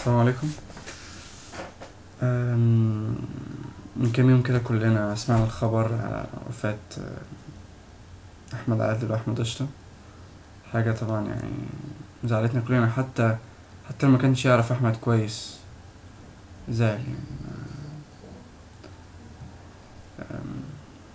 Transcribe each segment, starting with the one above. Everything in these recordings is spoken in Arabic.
السلام عليكم. من كام يوم كده كلنا سمعنا الخبر على وفاة أحمد عادل وأحمد قشطة. حاجة طبعا يعني زعلتنا كلنا، حتى اللي ما كانش يعرف أحمد كويس زعل يعني. أم،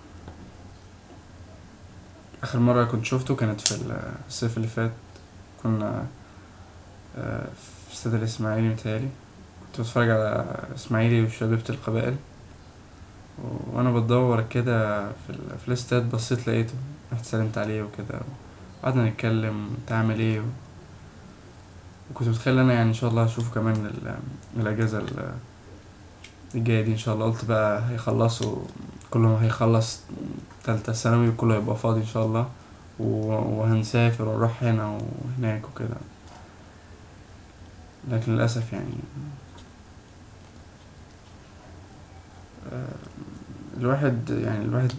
آخر مرة كنت شوفته كانت في الصيف اللي فات. كنا في استاد الإسماعيلي متهيألي. كنت بتفرج على إسماعيلي وشبيبة القبائل، وأنا بدور كده في الاستاد، بصيت لقيته، رحت سلمت عليه وكده، وقعدنا نتكلم انت عامل ايه. وكنت متخيل انا يعني ان شاء الله هشوفه كمان الاجازه الجايه دي ان شاء الله. قلت بقى هيخلصوا، كل ما هيخلص تالتة ثانوي وكله هيبقى فاضي ان شاء الله، وهنسافر ونروح هنا وهناك وكده. لكن للاسف يعني الواحد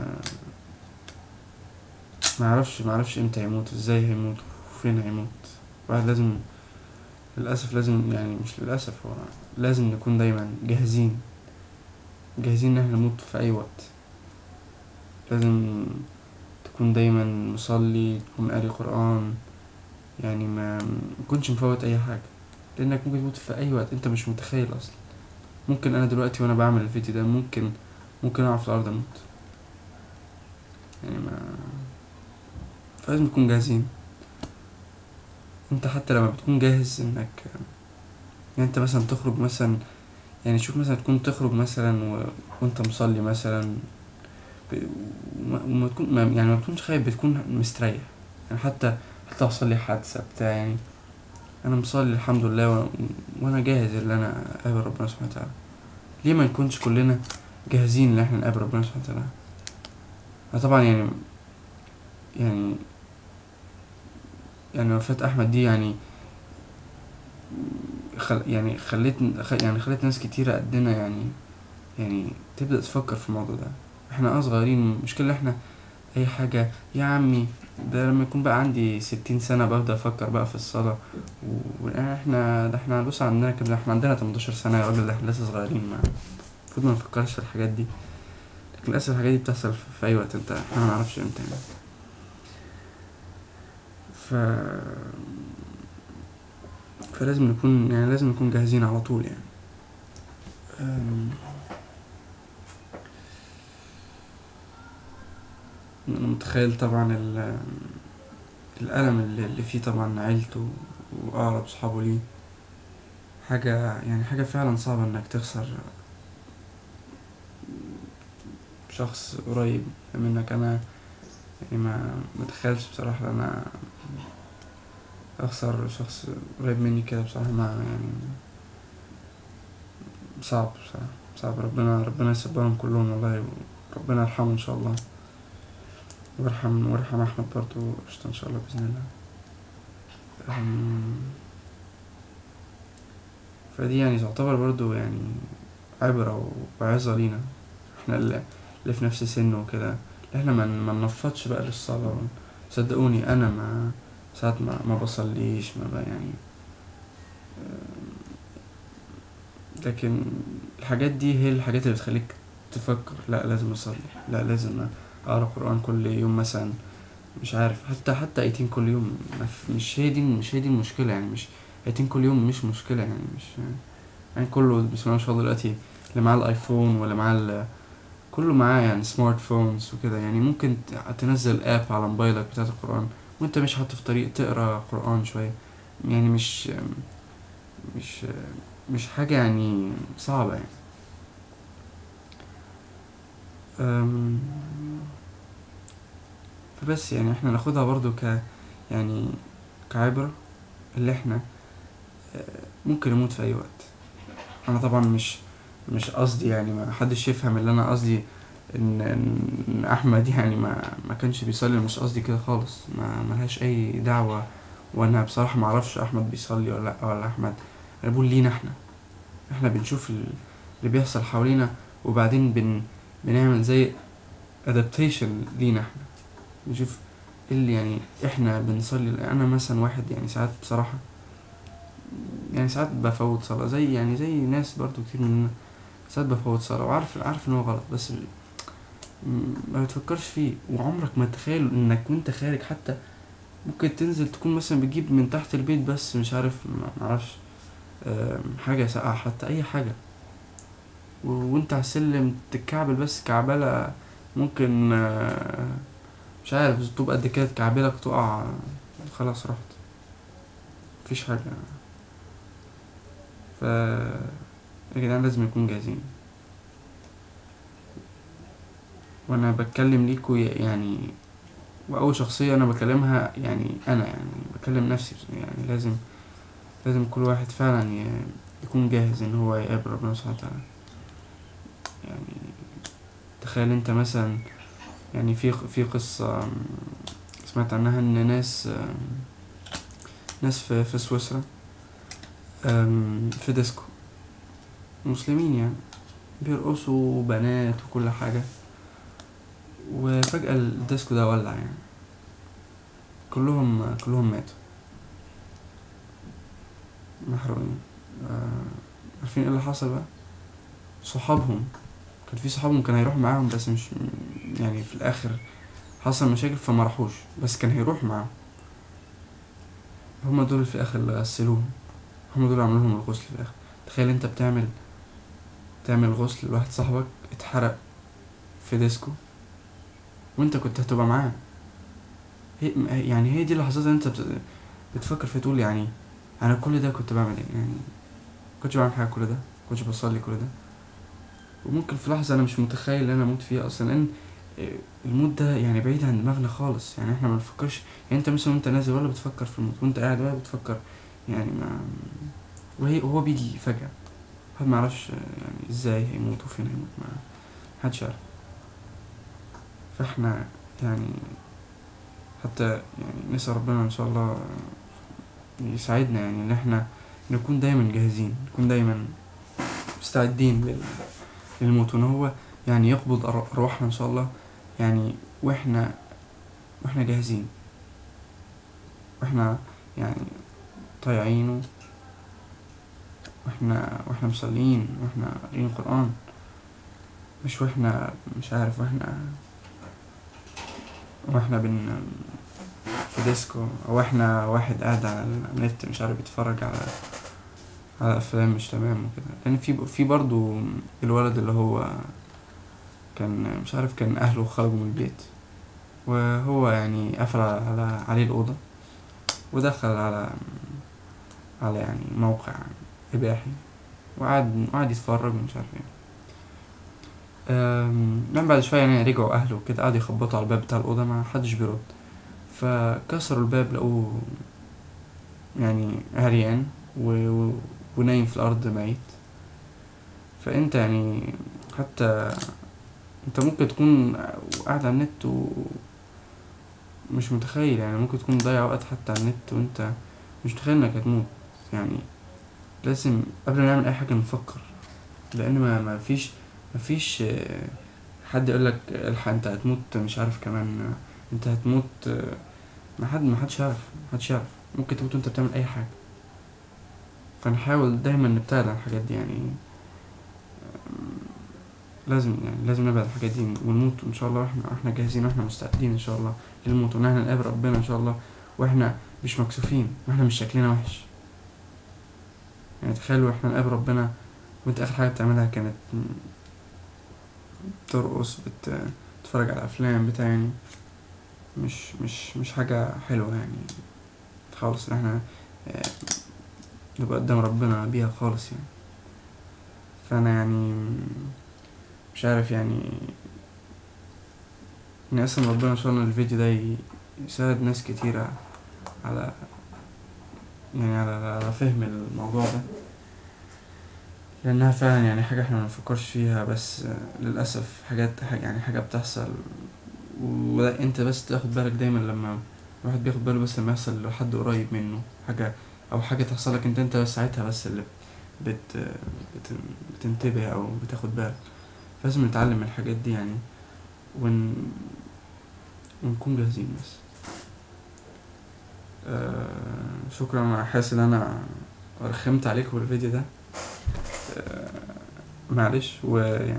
ما يعرفش امتى هيموت، ازاي هيموت، وفين هيموت. الواحد لازم، للاسف لازم، يعني مش للاسف، هو لازم نكون دايما جاهزين ان احنا نموت في اي وقت. لازم تكون دايما مصلي، تكون قاري قرآن، يعني ما تكونش مفوت اي حاجة، لانك ممكن تموت في اي وقت، انت مش متخيل اصلا. ممكن انا دلوقتي وانا بعمل الفيديو ده ممكن اقع في الارض اموت، يعني ما فلازم نكون جاهزين. انت حتى لما بتكون جاهز انك، يعني انت مثلا تخرج مثلا، يعني شوف مثلا تكون تخرج مثلا وانت مصلي مثلا، ب... وما تكون يعني ما بتكونش خايف، بتكون مستريح. يعني حتى حصل لي حادثة بتاع، يعني انا مصلي الحمد لله، وانا جاهز ان انا اقابل ربنا سبحانه وتعالى. ليه ما نكونش كلنا جاهزين ان احنا نقابل ربنا سبحانه وتعالى؟ طبعا يعني يعني وفاة احمد دي يعني خلت ناس كتيرة قدنا، يعني تبدأ تفكر في الموضوع ده. احنا صغيرين، المشكلة احنا اي حاجة يا عمي. ده لما يكون بقى عندي 60 سنة ببدأ افكر بقى في الصلاة. احنا بص عندنا كده، احنا عندنا 18 سنة يا راجل، ده احنا لسه صغيرين، المفروض ما نفكرش في الحاجات دي. لكن للأسف الحاجات دي بتحصل في أي وقت، احنا ما نعرفش امتى يعني. ف... لازم نكون جاهزين على طول يعني. أم، أنا متخيل طبعا الألم اللي فيه طبعا عيلته وأقرب صحابه ليه. حاجة فعلا صعبة إنك تخسر شخص قريب منك. أنا يعني ما متخيلش بصراحة إن أنا أخسر شخص قريب مني كده بصراحة، ما يعني صعب بصراحة، صعب. ربنا يصبرهم كلهم والله، وربنا يرحمه إن شاء الله، وارحم أحمد برضو قشطة إن شاء الله بإذن الله. فدي يعني تعتبر برضو يعني عبرة وعظة لينا، احنا اللي في نفس سنه وكده. احنا ما ننفضش بقى للصلاة. صدقوني انا ساعات ما بصليش، ما بقى يعني. لكن الحاجات دي هي الحاجات اللي بتخليك تفكر، لا لازم اصلي، لا لازم اقرا قرآن كل يوم مثلا. مش عارف، حتى ايتين كل يوم، مش هي دي المشكلة يعني. مش ايتين كل يوم مش مشكلة يعني، مش يعني كله بسم الله ما شاء الله دلوقتي، اللي معاه الايفون واللي معاه كله معاه يعني سمارت فونز وكده، يعني ممكن تنزل اب على موبايلك بتاعت القرآن وانت مش حاطط في طريق تقرا قرآن شوية. يعني مش مش حاجة يعني صعبة يعني. أم، فبس يعني احنا ناخدها برضو يعني كعبرة، اللي احنا ممكن نموت في اي وقت. انا طبعا مش قصدي يعني ما حدش يفهم اللي انا قصدي، ان احمد يعني ما كانش بيصلي. مش قصدي كده خالص، ما ملهاش اي دعوة. وانا بصراحة ما اعرفش احمد بيصلي ولا لا، ولا احمد. انا بقول لينا احنا بنشوف اللي بيحصل حوالينا، وبعدين بنعمل زي adaptation لينا احنا. بنشوف اللي يعني احنا بنصلي. انا مثلا واحد يعني ساعات بصراحة يعني ساعات بفوت صلاة، زي ناس برضو كتير مننا، ساعات بفوت صلاة وعارف ان هو غلط، بس ما بتفكرش فيه. وعمرك ما تتخيل انك وانت خارج حتى ممكن تنزل تكون مثلا بتجيب من تحت البيت، بس مش عارف، معرفش، حاجة ساقعة حتى، اي حاجة، وانت على السلم تتكعبل بس كعبلة، ممكن مش عارف طوب قد كده تكعبلك تقع، خلاص رحت، مفيش حاجة. ف يا جدعان لازم نكون جاهزين. وانا بتكلم ليكوا يعني، واول شخصية انا بكلمها يعني انا، يعني بكلم نفسي، يعني لازم كل واحد فعلا يكون جاهز ان هو يقابل ربنا سبحانه وتعالى. يعني تخيل انت مثلا، يعني في قصة سمعت عنها ان ناس في سويسرا، في ديسكو، مسلمين يعني، بيرقصوا بنات وكل حاجة، وفجأة الديسكو ده ولع يعني، كلهم ماتوا محروقين. عارفين ايه اللي حصل بقى؟ صحابهم، كان في صحابهم كان هيروح معاهم، بس مش يعني في الاخر حصل مشاكل فما راحوش، بس كان هيروح معاهم. هما دول في الاخر اللي غسلوهم، هما دول عملوا لهم الغسل في الاخر. تخيل انت تعمل غسل لواحد صاحبك اتحرق في ديسكو، وانت كنت هتبقى معاه. هي دي اللحظات اللي انت بتفكر فيها، تقول يعني انا كل ده كنت بعمل ايه يعني؟ كنتش بعمل حاجه كل ده، كنتش بصلي كل ده. وممكن في لحظه انا مش متخيل ان انا اموت فيها اصلا، لان الموت ده يعني بعيد عن دماغنا خالص، يعني احنا ما بنفكرش. يعني انت مثلا وانت نازل ولا بتفكر في الموت، وانت قاعد ولا بتفكر، يعني ما وهو بيجي فجأة، حد ما يعرفش يعني ازاي هيموت وفين هيموت، ما حدش يعرف. فاحنا يعني حتى يعني نسأل ربنا ان شاء الله يساعدنا، يعني ان احنا نكون دايما جاهزين، نكون دايما مستعدين للموت، وان هو يعني يقبض ارواحنا ان شاء الله، يعني واحنا جاهزين، واحنا يعني طايعينه، واحنا مصلين، واحنا قاريين القرآن، مش واحنا مش عارف، واحنا في ديسكو، او احنا واحد قاعد على النت مش عارف يتفرج على افلام مش تمام وكده. لان في برضو الولد اللي هو كان مش عارف، كان اهله خرجوا من البيت، وهو يعني قفل عليه الأوضة، ودخل على يعني موقع إباحي، وقعد يتفرج ومش عارف ايه. بعدين بعد شوية يعني رجعوا أهله وكده، قعدوا يخبطوا على الباب بتاع الأوضة، ما حدش بيرد، فكسروا الباب لقوه يعني عريان ونايم في الأرض ميت. فأنت يعني حتى انت ممكن تكون قاعد على النت ومش متخيل، يعني ممكن تكون ضايع وقت حتى على النت وانت مش متخيل انك هتموت. يعني لازم قبل ما نعمل اي حاجة نفكر، لان ما فيش حد يقولك الحق انت هتموت مش عارف كمان، انت هتموت، ما حدش يعرف، ممكن تموت وانت بتعمل اي حاجة. فنحاول دايما نبتعد عن الحاجات دي يعني، لازم نبعد عن الحاجات دي ونموت ان شاء الله واحنا جاهزين، واحنا مستعدين ان شاء الله للموت، وان احنا نقابل ربنا ان شاء الله واحنا مش مكسوفين، واحنا مش شكلنا وحش. يعني تخيلوا احنا نقابل ربنا وانت اخر حاجة بتعملها كانت ترقص، تتفرج على افلام بتاع، يعني مش حاجة حلوة يعني خالص، ان احنا آه، نبقى قدام ربنا بيها خالص يعني. فانا يعني مش عارف يعني، نقسم ربنا ان شاء الله الفيديو ده يساعد ناس كتيرة على يعني على فهم الموضوع ده، لانها فعلا يعني حاجة احنا منفكرش فيها، بس للأسف يعني حاجة بتحصل، وانت بس تاخد بالك دايما لما الواحد بياخد باله، بس لما يحصل لحد قريب منه حاجة، او حاجة تحصل لك انت بس ساعتها بس اللي بت بت بتنتبه او بتاخد بالك. لازم نتعلم من الحاجات دي يعني، ون... ونكون جاهزين بس. شكرا، انا حاسس ان انا ورخمت عليكم بالفيديو ده. معلش. ويعني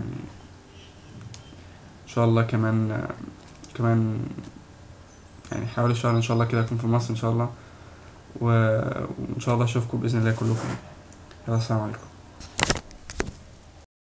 ان شاء الله كمان يعني حوالي شهر ان شاء الله كده اكون في مصر ان شاء الله. وان شاء الله اشوفكم باذن الله كلكم. يلا، السلام عليكم.